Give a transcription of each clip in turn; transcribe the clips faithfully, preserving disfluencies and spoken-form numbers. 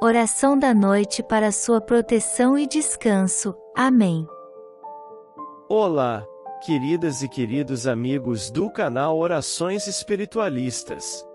Oração da noite para sua proteção e descanso. Amém. Olá, queridas e queridos amigos do canal Orações Espiritualistas.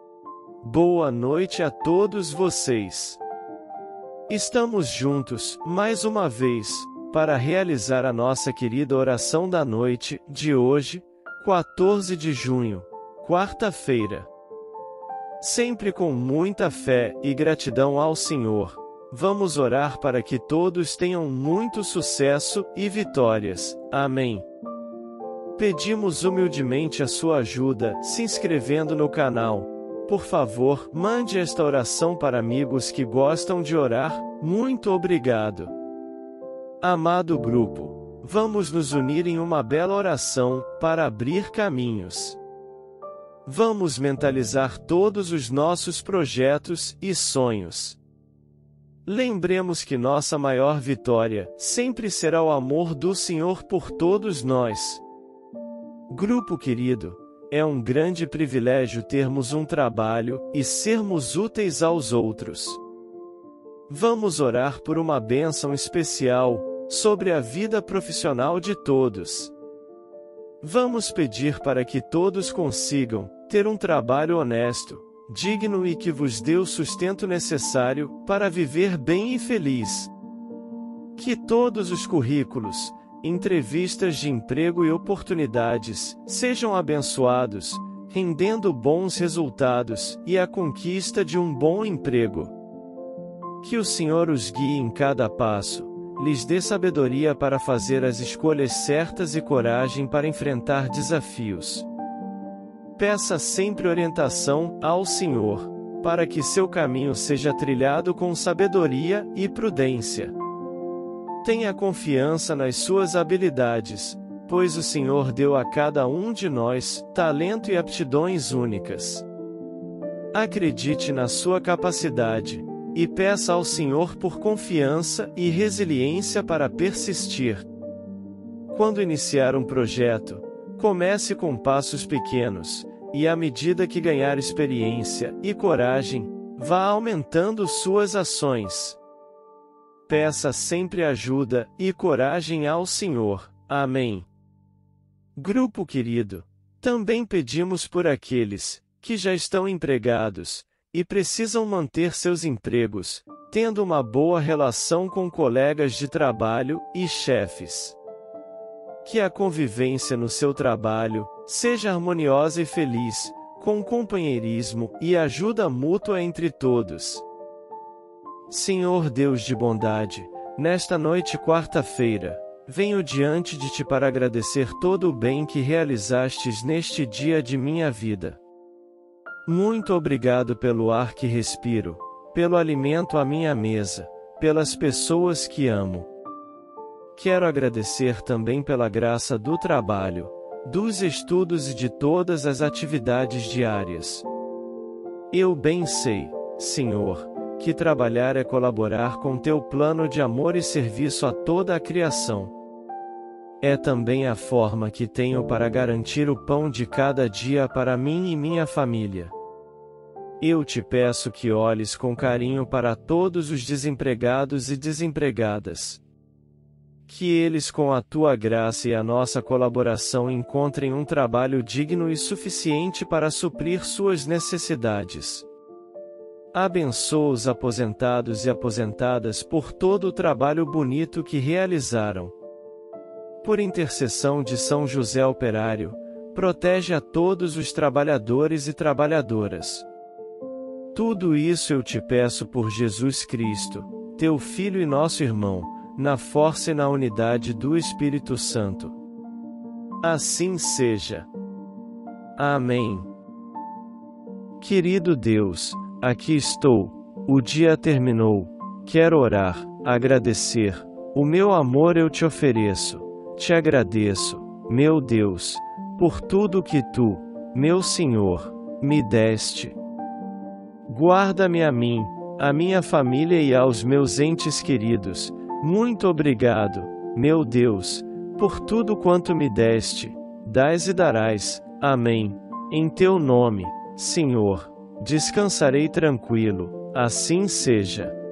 Boa noite a todos vocês. Estamos juntos, mais uma vez, para realizar a nossa querida oração da noite de hoje, quatorze de junho, quarta-feira. Sempre com muita fé e gratidão ao Senhor, vamos orar para que todos tenham muito sucesso e vitórias. Amém. Pedimos humildemente a sua ajuda, se inscrevendo no canal. Por favor, mande esta oração para amigos que gostam de orar. Muito obrigado. Amado grupo, vamos nos unir em uma bela oração, para abrir caminhos. Vamos mentalizar todos os nossos projetos e sonhos. Lembremos que nossa maior vitória sempre será o amor do Senhor por todos nós. Grupo querido, é um grande privilégio termos um trabalho e sermos úteis aos outros. Vamos orar por uma bênção especial sobre a vida profissional de todos. Vamos pedir para que todos consigam ter um trabalho honesto, digno e que vos dê o sustento necessário para viver bem e feliz. Que todos os currículos, entrevistas de emprego e oportunidades sejam abençoados, rendendo bons resultados e a conquista de um bom emprego. Que o Senhor os guie em cada passo, lhes dê sabedoria para fazer as escolhas certas e coragem para enfrentar desafios. Peça sempre orientação ao Senhor, para que seu caminho seja trilhado com sabedoria e prudência. Tenha confiança nas suas habilidades, pois o Senhor deu a cada um de nós talento e aptidões únicas. Acredite na sua capacidade, e peça ao Senhor por confiança e resiliência para persistir. Quando iniciar um projeto, comece com passos pequenos, e à medida que ganhar experiência e coragem, vá aumentando suas ações. Peça sempre ajuda e coragem ao Senhor. Amém. Grupo querido, também pedimos por aqueles que já estão empregados e precisam manter seus empregos, tendo uma boa relação com colegas de trabalho e chefes. Que a convivência no seu trabalho seja harmoniosa e feliz, com companheirismo e ajuda mútua entre todos. Senhor Deus de bondade, nesta noite quarta-feira, venho diante de Ti para agradecer todo o bem que realizastes neste dia de minha vida. Muito obrigado pelo ar que respiro, pelo alimento à minha mesa, pelas pessoas que amo. Quero agradecer também pela graça do trabalho, dos estudos e de todas as atividades diárias. Eu bem sei, Senhor, que trabalhar é colaborar com Teu plano de amor e serviço a toda a criação. É também a forma que tenho para garantir o pão de cada dia para mim e minha família. Eu te peço que olhes com carinho para todos os desempregados e desempregadas. Que eles, com a Tua graça e a nossa colaboração, encontrem um trabalho digno e suficiente para suprir suas necessidades. Abençoa os aposentados e aposentadas por todo o trabalho bonito que realizaram. Por intercessão de São José Operário, protege a todos os trabalhadores e trabalhadoras. Tudo isso eu te peço por Jesus Cristo, Teu Filho e nosso irmão, na força e na unidade do Espírito Santo. Assim seja. Amém. Querido Deus, aqui estou, o dia terminou, quero orar, agradecer, o meu amor eu te ofereço. Te agradeço, meu Deus, por tudo que Tu, meu Senhor, me deste. Guarda-me a mim, a minha família e aos meus entes queridos. Muito obrigado, meu Deus, por tudo quanto me deste, dás e darás. Amém. Em Teu nome, Senhor, descansarei tranquilo, assim seja.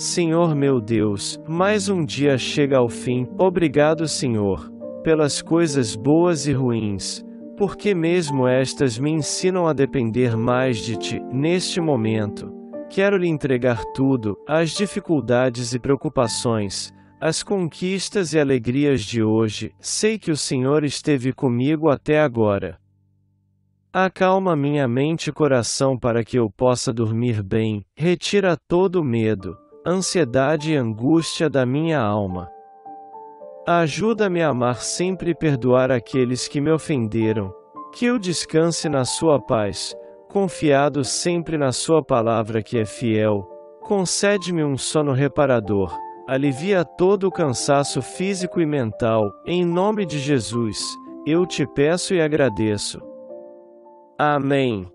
Senhor meu Deus, mais um dia chega ao fim. Obrigado, Senhor, pelas coisas boas e ruins, porque mesmo estas me ensinam a depender mais de Ti. Neste momento, quero lhe entregar tudo, as dificuldades e preocupações, as conquistas e alegrias de hoje. Sei que o Senhor esteve comigo até agora. Acalma minha mente e coração para que eu possa dormir bem. Retira todo o medo, ansiedade e angústia da minha alma. Ajuda-me a amar sempre e perdoar aqueles que me ofenderam. Que eu descanse na sua paz, confiado sempre na sua palavra que é fiel. Concede-me um sono reparador. Alivia todo o cansaço físico e mental. Em nome de Jesus, eu te peço e agradeço. Amém.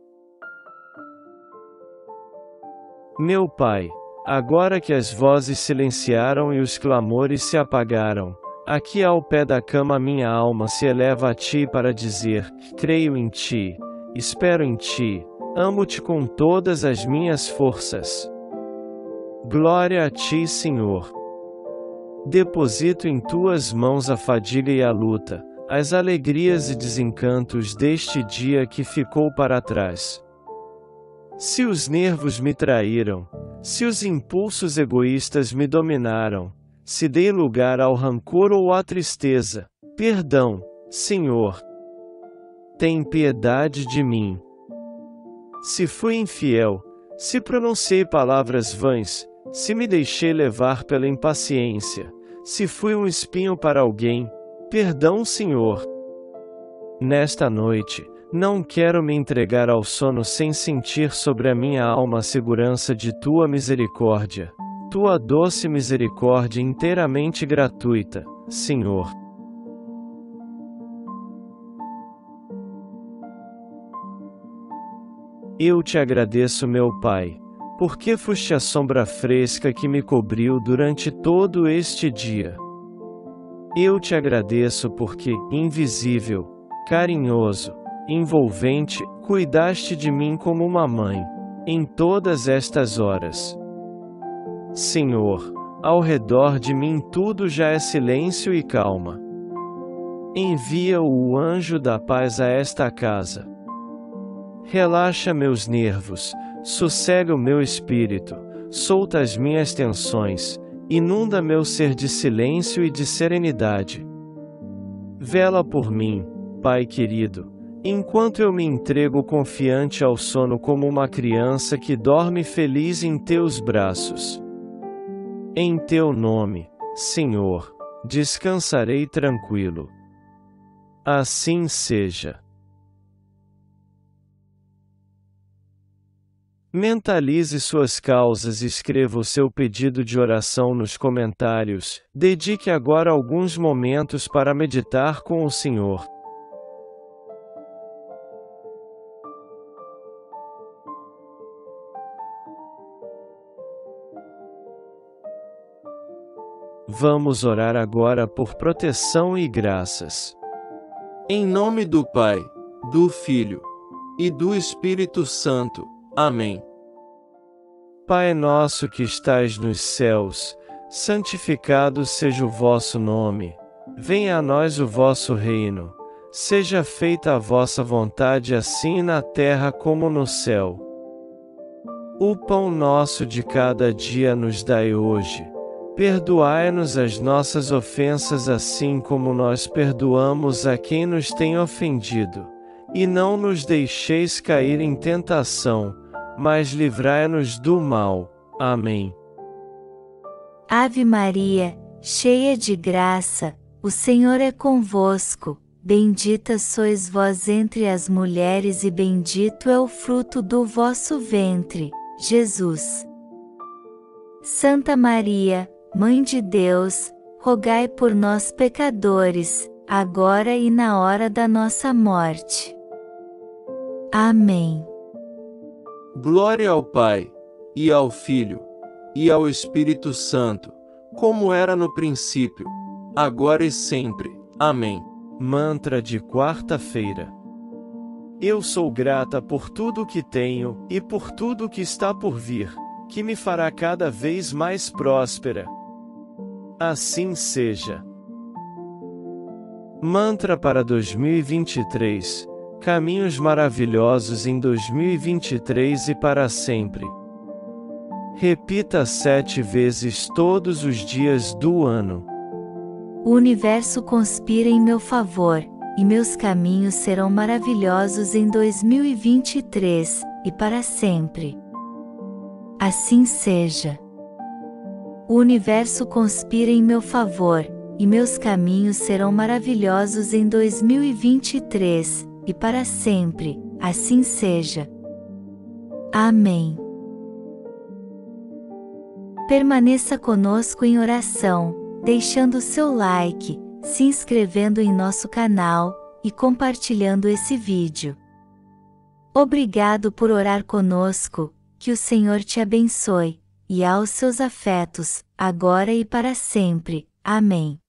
Meu Pai, agora que as vozes silenciaram e os clamores se apagaram, aqui ao pé da cama minha alma se eleva a Ti para dizer: creio em Ti, espero em Ti, amo-Te com todas as minhas forças. Glória a Ti, Senhor. Deposito em Tuas mãos a fadiga e a luta, as alegrias e desencantos deste dia que ficou para trás. Se os nervos me traíram, se os impulsos egoístas me dominaram, se dei lugar ao rancor ou à tristeza, perdão, Senhor. Tem piedade de mim. Se fui infiel, se pronunciei palavras vãs, se me deixei levar pela impaciência, se fui um espinho para alguém, perdão, Senhor. Nesta noite, não quero me entregar ao sono sem sentir sobre a minha alma a segurança de Tua misericórdia, Tua doce misericórdia inteiramente gratuita, Senhor. Eu te agradeço, meu Pai, porque foste a sombra fresca que me cobriu durante todo este dia. Eu te agradeço porque, invisível, carinhoso, envolvente, cuidaste de mim como uma mãe, em todas estas horas. Senhor, ao redor de mim tudo já é silêncio e calma. Envia o anjo da paz a esta casa. Relaxa meus nervos, sossega o meu espírito, solta as minhas tensões, inunda meu ser de silêncio e de serenidade. Vela por mim, Pai querido, enquanto eu me entrego confiante ao sono como uma criança que dorme feliz em Teus braços. Em Teu nome, Senhor, descansarei tranquilo. Assim seja. Mentalize suas causas e escreva o seu pedido de oração nos comentários. Dedique agora alguns momentos para meditar com o Senhor. Vamos orar agora por proteção e graças. Em nome do Pai, do Filho e do Espírito Santo. Amém. Pai nosso que estais nos céus, santificado seja o vosso nome. Venha a nós o vosso reino. Seja feita a vossa vontade assim na terra como no céu. O pão nosso de cada dia nos dai hoje. Perdoai-nos as nossas ofensas assim como nós perdoamos a quem nos tem ofendido. E não nos deixeis cair em tentação, mas livrai-nos do mal. Amém. Ave Maria, cheia de graça, o Senhor é convosco. Bendita sois vós entre as mulheres e bendito é o fruto do vosso ventre, Jesus. Santa Maria, Mãe de Deus, rogai por nós pecadores, agora e na hora da nossa morte. Amém. Glória ao Pai, e ao Filho, e ao Espírito Santo, como era no princípio, agora e sempre. Amém. Mantra de quarta-feira. Eu sou grata por tudo que tenho, e por tudo que está por vir. que me fará cada vez mais próspera. Assim seja. Mantra para dois mil e vinte e três: Caminhos maravilhosos em dois mil e vinte e três e para sempre. Repita sete vezes todos os dias do ano. O universo conspira em meu favor, e meus caminhos serão maravilhosos em dois mil e vinte e três, e para sempre. Assim seja. O universo conspira em meu favor, e meus caminhos serão maravilhosos em dois mil e vinte e três, e para sempre, assim seja. Amém. Permaneça conosco em oração, deixando seu like, se inscrevendo em nosso canal, e compartilhando esse vídeo. Obrigado por orar conosco, que o Senhor te abençoe, e aos seus afetos, agora e para sempre. Amém.